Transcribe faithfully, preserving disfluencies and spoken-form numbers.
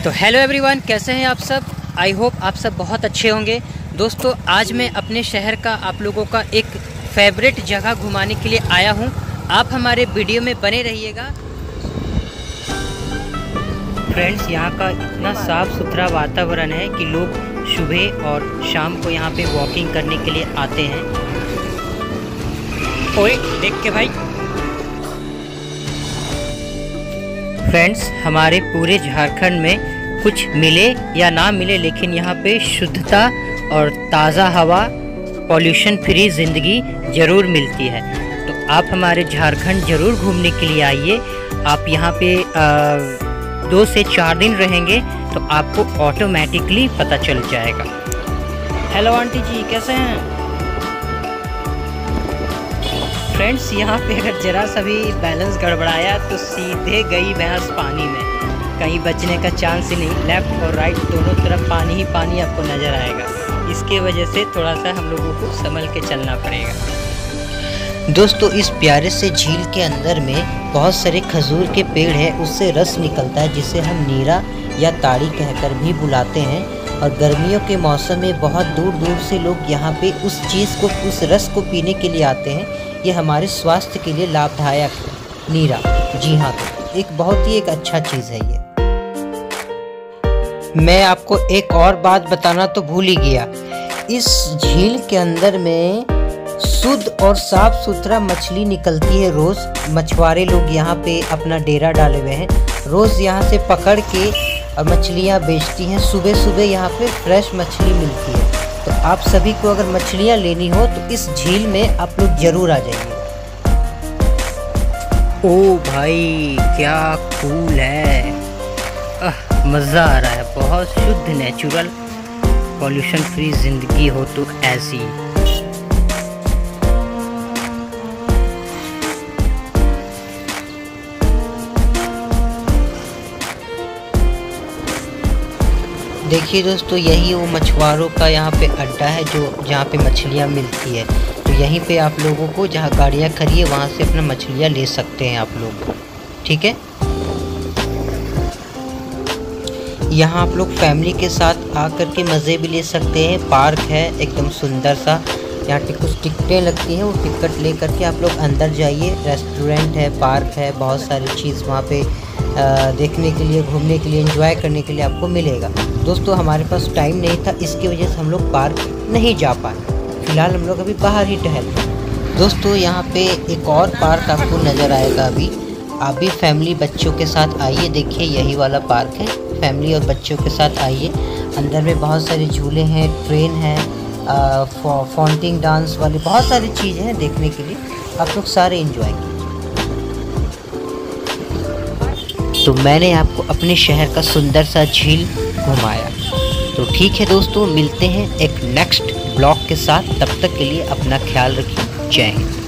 तो hello everyone, कैसे हैं आप सब। आई होप आप सब बहुत अच्छे होंगे। दोस्तों, आज मैं अपने शहर का आप लोगों का एक फेवरेट जगह घुमाने के लिए आया हूं। आप हमारे वीडियो में बने रहिएगा। फ्रेंड्स, यहां का इतना साफ़ सुथरा वातावरण है कि लोग सुबह और शाम को यहां पे वॉकिंग करने के लिए आते हैं। ओए देख के भाई। फ्रेंड्स, हमारे पूरे झारखंड में कुछ मिले या ना मिले, लेकिन यहाँ पे शुद्धता और ताज़ा हवा, पॉल्यूशन फ्री ज़िंदगी ज़रूर मिलती है। तो आप हमारे झारखंड ज़रूर घूमने के लिए आइए। आप यहाँ पे आ, दो से चार दिन रहेंगे तो आपको ऑटोमेटिकली पता चल जाएगा। हेलो आंटी जी, कैसे हैं। फ्रेंड्स, यहाँ पे अगर ज़रा सा भी बैलेंस गड़बड़ाया तो सीधे गई भैंस पानी में, कहीं बचने का चांस ही नहीं। लेफ़्ट और राइट दोनों तरफ पानी ही पानी आपको नज़र आएगा। इसके वजह से थोड़ा सा हम लोगों को संभल के चलना पड़ेगा। दोस्तों, इस प्यारे से झील के अंदर में बहुत सारे खजूर के पेड़ हैं, उससे रस निकलता है जिसे हम नीरा या ताड़ी कहकर भी बुलाते हैं। और गर्मियों के मौसम में बहुत दूर दूर से लोग यहाँ पे उस चीज़ को, उस रस को पीने के लिए आते हैं। ये हमारे स्वास्थ्य के लिए लाभदायक है नीरा। जी हाँ, एक बहुत ही एक अच्छा चीज़ है ये। मैं आपको एक और बात बताना तो भूल ही गया। इस झील के अंदर में शुद्ध और साफ सुथरा मछली निकलती है रोज़। मछुआरे लोग यहाँ पे अपना डेरा डाले हुए हैं, रोज़ यहाँ से पकड़ के मछलियाँ बेचती हैं। सुबह सुबह यहाँ पे फ्रेश मछली मिलती है। तो आप सभी को अगर मछलियाँ लेनी हो तो इस झील में आप लोग ज़रूर आ जाइए। ओ भाई, क्या कूल है। मज़ा आ रहा है। बहुत शुद्ध, नेचुरल, पॉल्यूशन फ्री ज़िंदगी हो तो ऐसी। देखिए दोस्तों, यही वो मछुआरों का यहाँ पे अड्डा है जो जहाँ पे मछलियाँ मिलती है। तो यहीं पे आप लोगों को जहाँ गाड़ियाँ खड़ी है वहाँ से अपना मछलियाँ ले सकते हैं आप लोग। ठीक है, यहाँ आप लोग फैमिली के साथ आकर के मज़े भी ले सकते हैं। पार्क है एकदम सुंदर सा। यहाँ पे कुछ टिकटें लगती हैं, वो टिकट ले करके आप लोग अंदर जाइए। रेस्टोरेंट है, पार्क है, बहुत सारी चीज़ वहाँ पे आ, देखने के लिए, घूमने के लिए, एंजॉय करने के लिए आपको मिलेगा। दोस्तों, हमारे पास टाइम नहीं था, इसकी वजह से हम लोग पार्क नहीं जा पाए। फिलहाल हम लोग अभी बाहर ही टहल रहे हैं। दोस्तों, यहाँ पे एक और पार्क आपको नज़र आएगा। अभी आप भी फैमिली बच्चों के साथ आइए। देखिए, यही वाला पार्क है। फैमिली और बच्चों के साथ आइए। अंदर में बहुत सारे झूले हैं, ट्रेन है, फाउंटेन डांस वाली बहुत सारी चीज़ें हैं देखने के लिए। आप लोग सारे एंजॉय कीजिए। तो मैंने आपको अपने शहर का सुंदर सा झील घुमाया। तो ठीक है दोस्तों, मिलते हैं एक नेक्स्ट ब्लॉग के साथ। तब तक के लिए अपना ख्याल रखिए। जय हिंद।